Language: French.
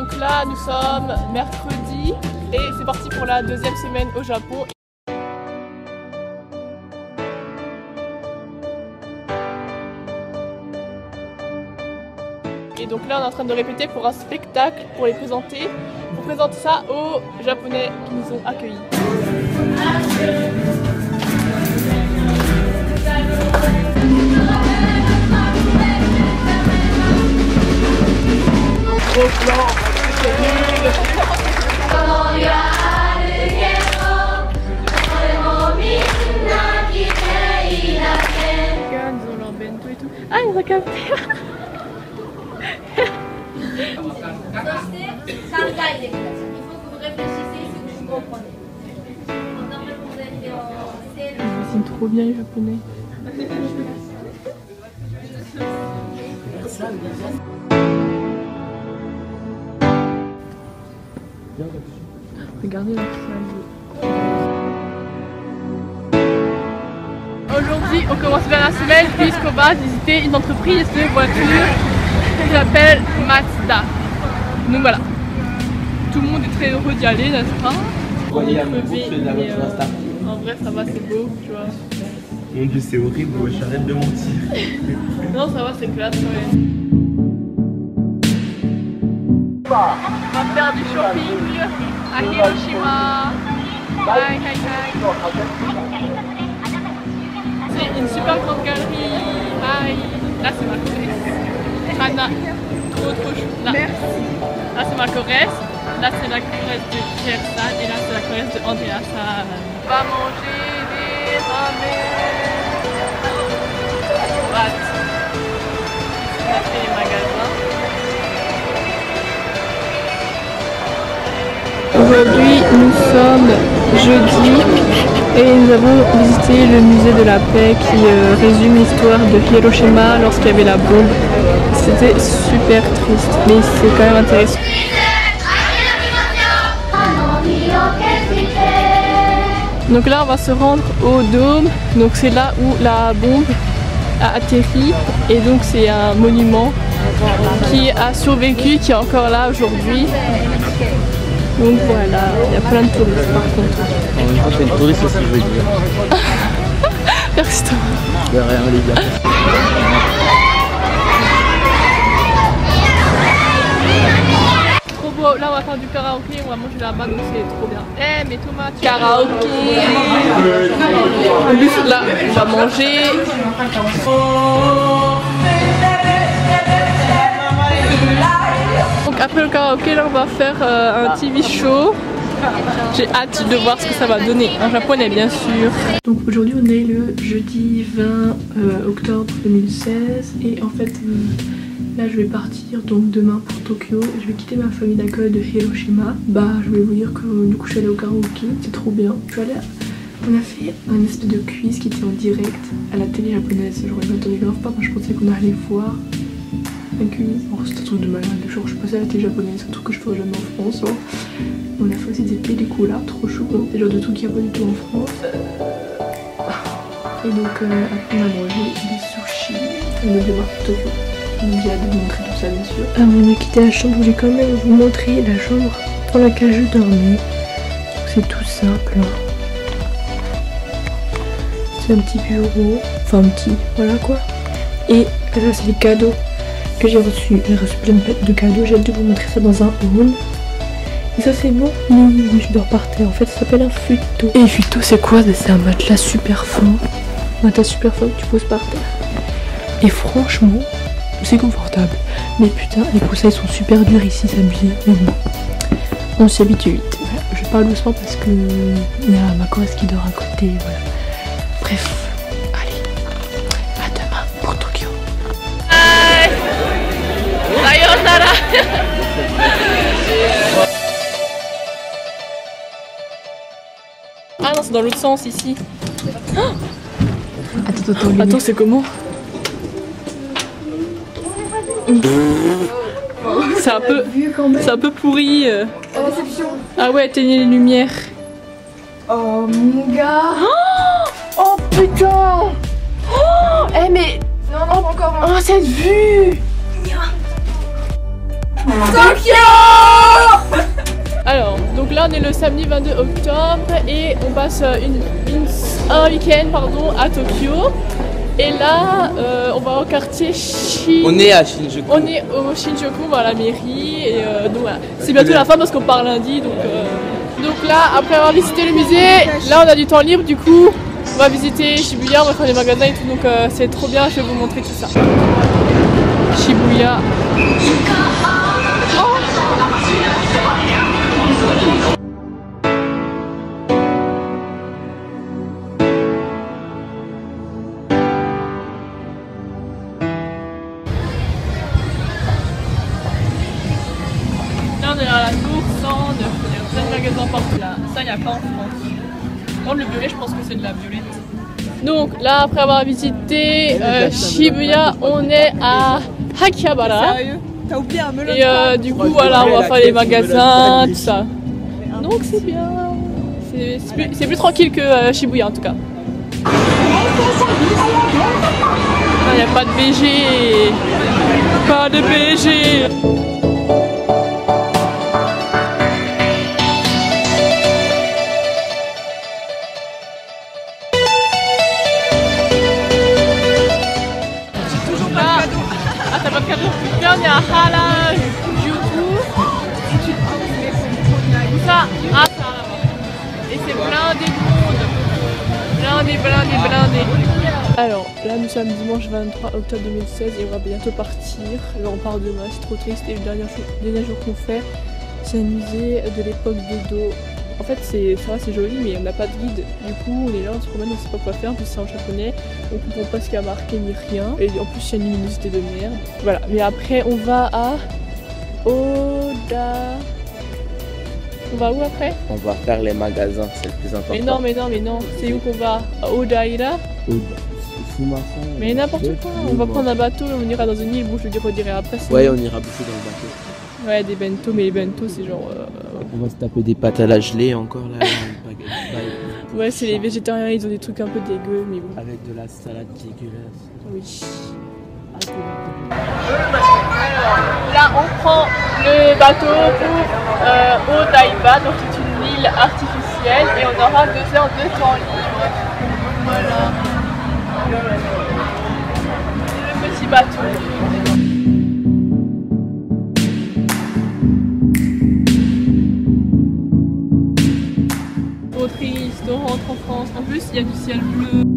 Donc là nous sommes mercredi et c'est parti pour la deuxième semaine au Japon. Et donc là on est en train de répéter pour un spectacle pour les présenter. Pour présenter ça aux Japonais qui nous ont accueillis. Gros plan, c'est nul. Regarde, ils ont leur bento et tout. Ah, ils ont capté. Ils dessinent trop bien les Japonais. Regardez leur salle. Aujourd'hui, on commence bien la semaine puisqu'on va visiter une entreprise de voitures qui s'appelle Mazda. Donc voilà, tout le monde est très heureux d'y aller, n'est-ce pas? On est crevé, mais en vrai ça va, c'est beau, tu vois. Mon dieu, c'est horrible, j'arrête de mentir. Non, ça va, c'est classe, ouais. On va faire du shopping à Hiroshima. Hi, hi, hi. C'est une super grande galerie. Hi. Là, c'est ma choresse. Hana. Trop chou. Là. Merci. Là, c'est ma choresse. Là, c'est la choresse de Kiersan. Et là, c'est la choresse de Andreasan. On va manger des ramen. What? On a fait les magasins. Aujourd'hui, nous sommes jeudi et nous avons visité le musée de la paix qui résume l'histoire de Hiroshima lorsqu'il y avait la bombe. C'était super triste, mais c'est quand même intéressant. Donc là, on va se rendre au dôme. Donc c'est là où la bombe a atterri et donc c'est un monument qui a survécu, qui est encore là aujourd'hui. Donc voilà, il y a plein de touristes par contre. En même temps, je suis une touriste aussi, je veux dire. Merci toi. De rien, les gars. Trop beau, là on va faire du karaoké, on va manger là-bas donc c'est trop bien. Eh mais Thomas, tu karaoké. En plus là, on va manger. Donc après le karaoké, là on va faire un TV show. J'ai hâte de voir ce que ça va donner en japonais bien sûr. Donc aujourd'hui on est le jeudi 20 octobre 2016 et en fait là je vais partir donc demain pour Tokyo. Je vais quitter ma famille d'accueil de Hiroshima. Bah je voulais vous dire que du coup je suis allée au karaoké, c'est trop bien. Je suis allée on a fait un espèce de quiz qui était en direct à la télé japonaise. Genre je m'attendais grave pas, moi je pensais qu'on allait voir un quiz. Oh, c'était un truc de malade, genre je passais à la télé japonaise, un truc que je ferais jamais en France. Hein. On a fait aussi des pelliculas, trop chou, hein. Des genres de trucs qu'il n'y a pas du tout en France. Et donc après on a mangé des sushis. On devait voir Tokyo. Donc j'ai hâte de vous montrer tout ça bien sûr. Avant de quitter la chambre, je vais quand même vous montrer la chambre dans laquelle je dormais. C'est tout simple. C'est un petit bureau, enfin un petit, voilà quoi. Et là c'est les cadeaux que j'ai reçus. J'ai reçu plein de cadeaux, j'ai hâte de vous montrer ça dans un hall. Et ça c'est mon lit, je dors par terre. En fait ça s'appelle un futon. Et futon c'est quoi? C'est un matelas super fin. Un matelas super fin que tu poses par terre. Et franchement, c'est confortable. Mais putain, les coussins ils sont super durs ici, ça me vient. Mais bon, on s'y habitue vite. Voilà. Je parle doucement parce que il y a ma choresse qui dort à côté, voilà. Bref, allez, à demain pour Tokyo. Bye. Sayonara. Ah non, c'est dans l'autre sens ici. Oh attends, c'est comment? C'est un peu pourri. Ah ouais, éteignez les lumières. Oh mon gars. Oh putain. Oh, eh mais non pas encore. Oh cette vue. Tokyo. là on est le samedi 22 octobre et on passe un week-end à Tokyo. Et là on va au quartier On est à Shinjuku. On est au Shinjuku, on va à la mairie et donc voilà. C'est bientôt la fin parce qu'on part lundi donc là après avoir visité le musée, là on a du temps libre du coup on va visiter Shibuya, on va faire des magasins et tout donc c'est trop bien, je vais vous montrer tout ça. Shibuya. Là on est à la tour 109, il y a plein de magasins partout là, ça il n'y a pas en France. Par le violet je pense que c'est de la violette. Donc là après avoir visité Shibuya, on est à Akihabara. Sérieux? T'as oublié un melon? Et du coup voilà, on va faire les magasins, tout ça. Donc c'est bien. C'est plus tranquille que Shibuya en tout cas. Il n'y a pas de BG. Pas de BG. T'as pas de cadeau. Là on est à Harajuku. Où ça? Ah ça là-bas. Et c'est blindé de monde. Blindé. Alors là nous sommes dimanche 23 octobre 2016 et on va bientôt partir. Là on part demain, c'est trop triste. Et le dernier jour qu'on fait, c'est un musée de l'époque d'Edo. En fait ça va, c'est joli mais on n'a pas de guide. Du coup on est là, on se promène, on sait pas quoi faire, en plus c'est en japonais. On comprend pas ce qu'il y a marqué ni rien. Et en plus il y a une luminosité de merde. Voilà, mais après on va à Oda. On va où après? On va faire les magasins, c'est le plus important. Mais non, c'est où qu'on va? À Odaira? Mais n'importe quoi, on va prendre un bateau et on ira dans une île, bon je le redirai après. Ouais, on ira bouffer dans le bateau. Ouais, des bento, mais les bento c'est genre... On va se taper des pâtes à la gelée encore là. Ouais, c'est les végétariens, ils ont des trucs un peu dégueux, mais bon. Avec de la salade dégueulasse. Oui. Là, on prend le bateau pour Odaiba, donc c'est une île artificielle, et on aura 2 heures de temps libre. Voilà. Le petit bateau. Trop triste, on rentre en France. En plus, il y a du ciel bleu.